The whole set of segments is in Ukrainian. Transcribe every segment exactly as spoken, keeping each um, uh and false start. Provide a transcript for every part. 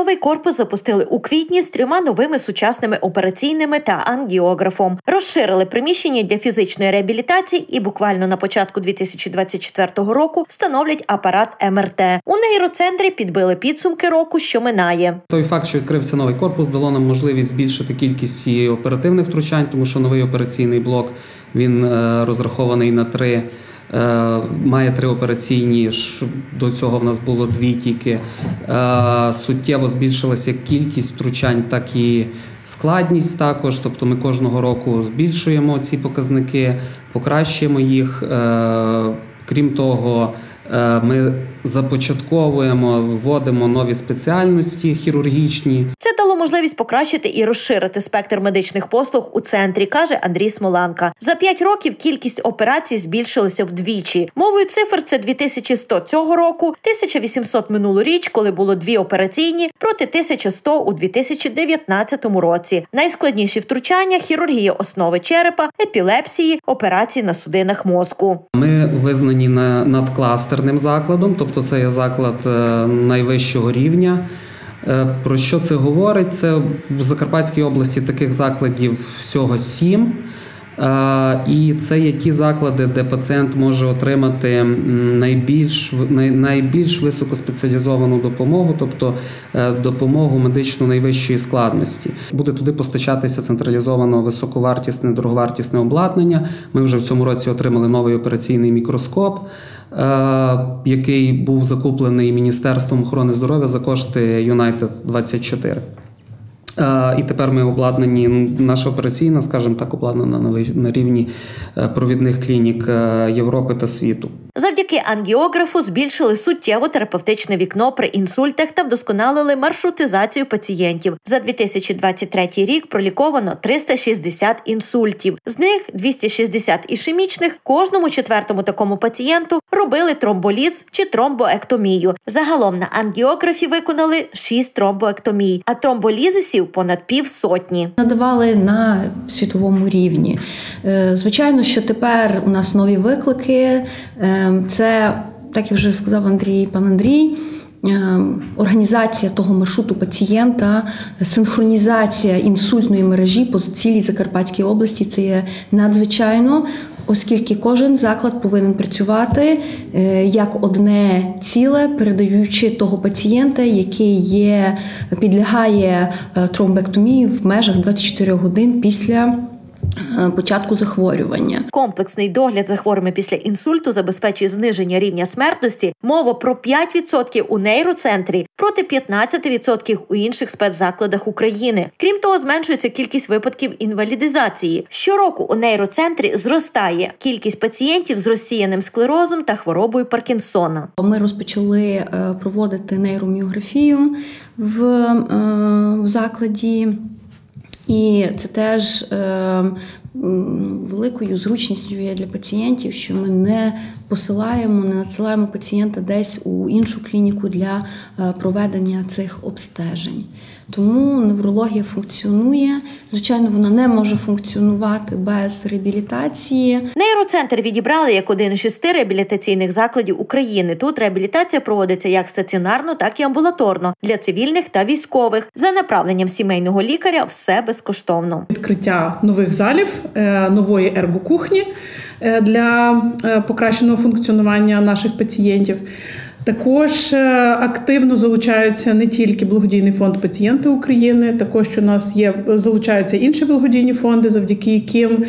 новий корпус запустили у квітні з трьома новими сучасними операційними та ангіографом. Розширили приміщення для фізичної реабілітації і буквально на початку дві тисячі двадцять четвертого року встановлять апарат ем ер те. У нейроцентрі підбили підсумки року, що минає. Той факт, що відкрився новий корпус, дало нам можливість збільшити кількість і оперативних втручань, тому що новий операційний блок, він е, розрахований на три, е, має три операційні, до цього в нас було дві тільки. Е, суттєво збільшилася як кількість втручань, так і складність також, тобто ми кожного року збільшуємо ці показники, покращуємо їх. Е, крім того, ми започатковуємо, вводимо нові спеціальності хірургічні. Це дало можливість покращити і розширити спектр медичних послуг у центрі, каже Андрій Смоланка. За п'ять років кількість операцій збільшилася вдвічі. Мовою цифр це дві тисячі сто цього року, тисяча вісімсот минулоріч, коли було дві операційні, проти тисяча сто у дві тисячі дев'ятнадцятому році. Найскладніші втручання – хірургія основи черепа, епілепсії, операції на судинах мозку. Ми визнані надкластерним закладом, тобто це є заклад найвищого рівня. Про що це говорить? Це в Закарпатській області таких закладів всього сім. І це є ті заклади, де пацієнт може отримати найбільш, найбільш високоспеціалізовану допомогу, тобто допомогу медичну найвищої складності. Буде туди постачатися централізовано високовартісне, дороговартісне обладнання. Ми вже в цьому році отримали новий операційний мікроскоп, який був закуплений Міністерством охорони здоров'я за кошти Юнайтед двадцять чотири. І тепер ми обладнані, наша операційна, скажімо так, обладнана на рівні провідних клінік Європи та світу. Завдяки ангіографу збільшили суттєво терапевтичне вікно при інсультах та вдосконалили маршрутизацію пацієнтів. За дві тисячі двадцять третій рік проліковано триста шістдесят інсультів. З них двісті шістдесят ішемічних. Кожному четвертому такому пацієнту робили тромболіз чи тромбоектомію. Загалом на ангіографі виконали шість тромбоектомій, а тромболізисів понад півсотні. Надавали на світовому рівні. Звичайно, що тепер у нас нові виклики. Це, так як вже сказав Андрій, пан Андрій, організація того маршруту пацієнта, синхронізація інсультної мережі по цілій Закарпатській області – це є надзвичайно, оскільки кожен заклад повинен працювати як одне ціле, передаючи того пацієнта, який є, підлягає тромбектомії в межах двадцять чотири годин після початку захворювання. Комплексний догляд за хворими після інсульту забезпечує зниження рівня смертності. Мова про п'ять відсотків у нейроцентрі проти п'ятнадцять відсотків у інших спецзакладах України. Крім того, зменшується кількість випадків інвалідизації. Щороку у нейроцентрі зростає кількість пацієнтів з розсіяним склерозом та хворобою Паркінсона. Ми розпочали проводити нейроміографію в, в закладі. І це теж е, великою зручністю є для пацієнтів, що ми не посилаємо, не надсилаємо пацієнта десь у іншу клініку для е, проведення цих обстежень. Тому неврологія функціонує. Звичайно, вона не може функціонувати без реабілітації. Нейроцентр відібрали як один із шести реабілітаційних закладів України. Тут реабілітація проводиться як стаціонарно, так і амбулаторно для цивільних та військових. За направленням сімейного лікаря все безкоштовно. Відкриття нових залів, нової ергокухні для покращеного функціонування наших пацієнтів. Також активно залучаються не тільки благодійний фонд «Пацієнти України», також у нас є, залучаються інші благодійні фонди, завдяки яким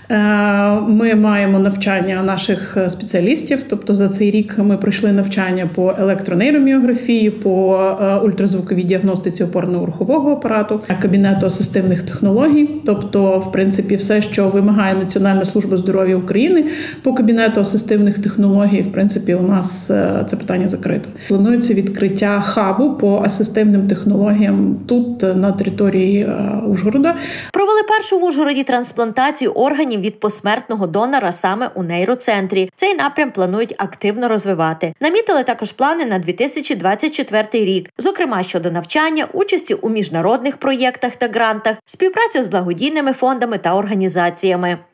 ми маємо навчання наших спеціалістів. Тобто за цей рік ми пройшли навчання по електронейроміографії, по ультразвуковій діагностиці опорно-рухового апарату, кабінету асистивних технологій. Тобто, в принципі, все, що вимагає Національна служба здоров'я України по кабінету асистивних технологій, в принципі, у нас це питання закрито. Планується відкриття хабу по асистивним технологіям тут, на території Ужгорода. Провели першу в Ужгороді трансплантацію органів від посмертного донора саме у нейроцентрі. Цей напрям планують активно розвивати. Намітили також плани на дві тисячі двадцять четвертий рік, зокрема щодо навчання, участі у міжнародних проєктах та грантах, співпраця з благодійними фондами та організаціями.